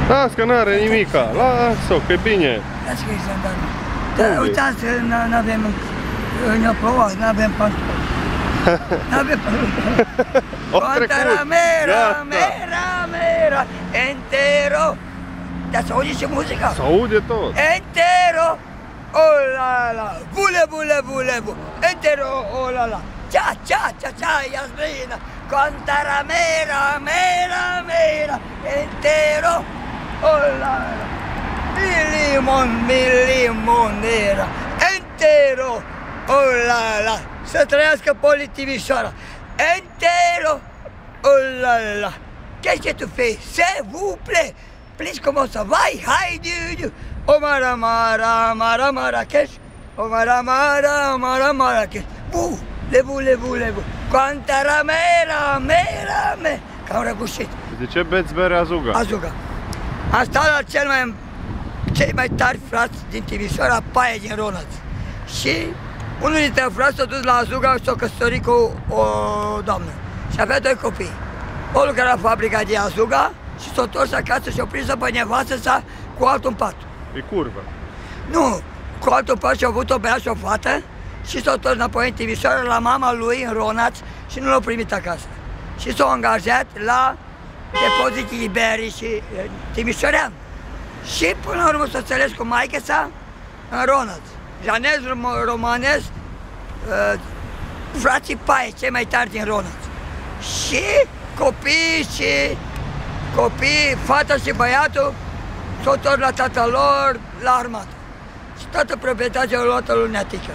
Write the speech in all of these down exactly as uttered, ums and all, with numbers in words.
Las că n-are nimica, las-o, că e bine. Las că e jandarmă. Dar uitați, n-avem, ne-a plouat, n-avem pantofi. N-avem pantofi. Contara mera, mera, mera, entero. Dar se aude și muzica? Se aude tot. Entero, oh la la, bule, bule, bule, bule, entero, oh la la. Cia, cia, cia, cia, Yasmina, contara mera, mera, mera, entero, oh la la. Mi limon, mi limonera, entero, oh la la. Să trăiască Poli Timișoara, entero, oh la la. Qu'est-ce que tu fais? S'il vous plaît, please comment ça va? Hi, dude. Oh mara mara mara Marrakech, oh mara mara mara Marrakech. Bu, lebu, lebu, lebu. Contara mera, mera, mera. Că am răgușit. De ce beți bere Azuga? Azuga. Am stat la cel mai, cei mai tari frați din Timișoara, Paie din Ronaț. Și unul dintre frați s-a dus la Azuga și s-a căsătorit cu o doamnă. Și avea doi copii. O lucra la fabrica din Azuga și s-a întors acasă și a prins-o pe nevastă sa cu altul în pat. E curvă. Nu, cu altul pat și-a avut o bea și o fată și s-a întors înapoi în Timișoara la mama lui în Ronaț și nu l-a primit acasă. Și s-a angajat la depozit Iberii și Timișorean. Și până la urmă s-a înțeles cu maică sa în Ronaț. Janez, romanez, uh, frații Paie, cei mai tari din Ronaț. Și copii și copii, fata și băiatul s-au întors la tatăl lor, la armată. Și toată proprietatea a luat-o lui Neatică.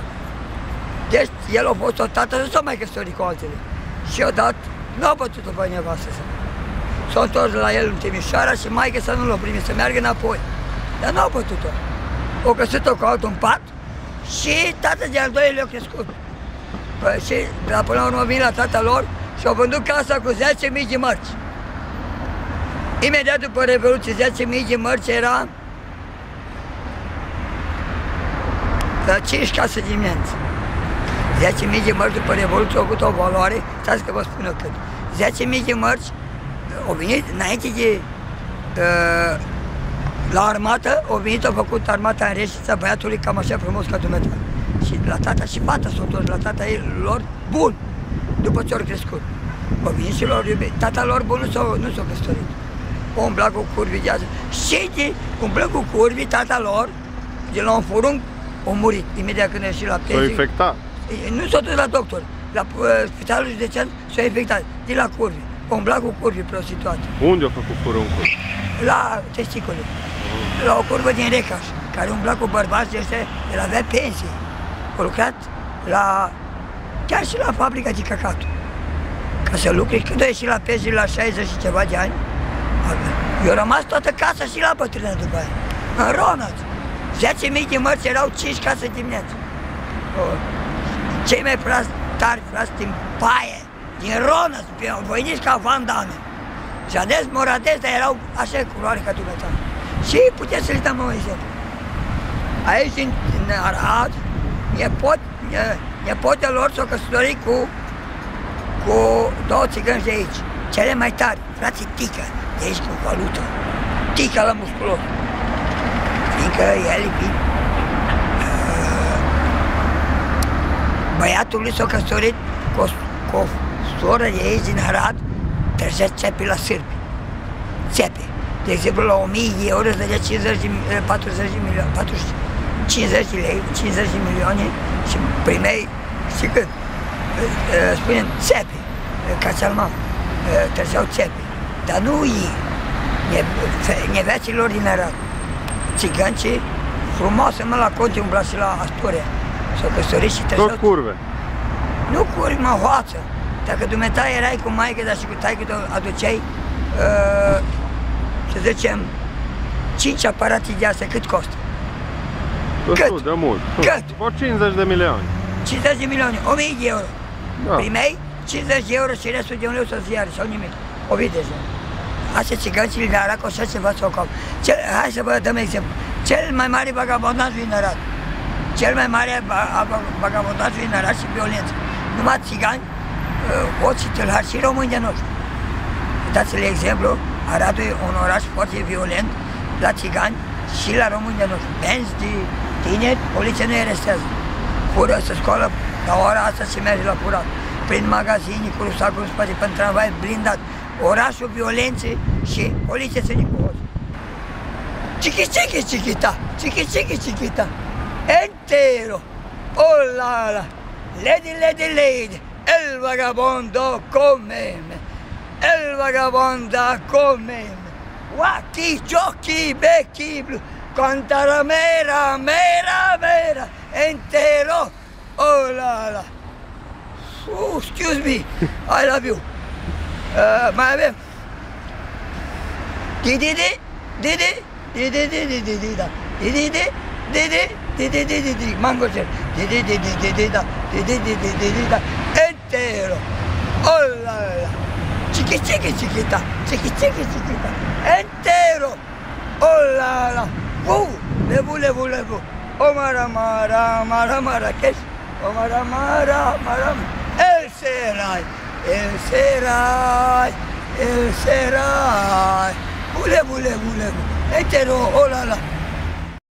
Deci el a fost o tată, nu s-a mai căsătorit cu altele. Și i-a dat, nu a bătut-o pe nevastă sa. S-a întors la el în Timișoara și maică sa nu l-a primit să meargă înapoi. Dar nu a bătut-o. O căsătorit-o cu altul în pat și tatăl de al doilea a crescut. Păi, și la până la urmă vin la tatăl lor și au vândut casa cu zece mii de mărci. Imediat după Revoluție, zece mii de mărci era la cinci case dimineață. zece mii de mărci după Revoluție au avut o valoare, stați că vă spun eu cât. zece mii de mărci au venit înainte de uh, la armată, au venit, au făcut armata în Reșița băiatului cam așa frumos ca dumneata. Și la tata și fata s-au întors la tata ei lor bun, după ce au crescut. Au venit și lor iubit. Tata lor bun nu s-au nu s-au căsătorit. O umbla cu curvii de azi. Și de umblă cu curvii, tata lor, de la un furunc, a murit. Imediat când a ieșit la pensie. S-a infectat? Nu s-a dus la doctor. La uh, spitalul județean s-a infectat. De la curvii. A umbla cu curvii prostituate. Unde a făcut furuncul? La testicule. La o curvă din Recaș, care umbla cu bărbați de ăștia, el avea pensie. A lucrat la, chiar și la fabrica de căcatul. Ca să lucre, când a ieșit la pensie la șaizeci și ceva de ani, eu rămas toată casa și la bătrână după aia. În Ronaț. zece mii de mărți erau cinci case dimineață. Cei mai frați, tari frați din Paie, din Ronaț, voinici ca Van Damme. Janez, Moradez, dar erau așa culoare ca dumneata. Și puteți să le dăm un exemplu. Aici, în, în Arad, nepot, nepotele lor s-au căsătorit cu, cu două țigăni de aici, cele mai tari, frații Tică, de aici cu valută. Tică la musculos. Fiindcă el vin. Uh, băiatul lui s-a căsătorit cu, cu o soră de aici din Arad, trecea țepe la sârbi. Țepe. De exemplu, la o mie de euro îți dădea cincizeci de, patruzeci de milioane, patruzeci, cincizeci de lei, cincizeci de milioane și primeai, știi cât? Spunem țepe, cațalman, treceau țepe. Dar nu ei, neveaților din Arad. Țigancii frumoase, mă, la Conte umbla și la Astoria. S-au căsătorit și treceau... Tot curve. Nu curvi, mă, hoață. Dacă dumneata erai cu maică, dar și cu taică, aduceai, uh, să zicem, cinci aparate de astea, cât costă? Destul de mult. Cât? Vreo cincizeci de milioane. cincizeci de milioane, o mie de euro. Da. Primeai cincizeci de euro și restul de un leu să-ți iară sau nimic. O vii deja. Așa țigancii le arată așa ceva sau cam. Cel, hai să vă dăm exemplu. Cel mai mare vagabondaj din Arad. Cel mai mare vagabondaj din Arad și violență. Numai țigani, hoți și tâlhari și români de noștri. Dați-le exemplu, Aradul e un oraș foarte violent, la țigani și la români de noștri. Benzi de tineri, poliția nu îi arestează. Fură, se scoală, la ora asta se merge la furat. Prin magazini, cu rusacul în spate, pe tramvai, blindat. Orașul violenței și poliția se nicuos. Chiqui, chiqui, chiquita, chiqui, chiqui, chiquita, entero, oh la la, lady, lady, lady, el vagabondo come me, el vagabondo come me, guacchi, ciocchi, becchi, blu, cantara mera, mera, mera, entero, oh la la, oh, excuse me, I love you, uh, mai avem, di-di-di, di-di, di di di di di di da di di di di di di di di di di mango c'è di di di di di di da di di di di di di da entero oh la la chiqui chiqui chiquita chiqui chiqui chiquita entero oh la la uh levu levu levu oh mara mara mara Marrakech oh mara mara mara el serai el serai el serai bule bule bule entero, oh la la.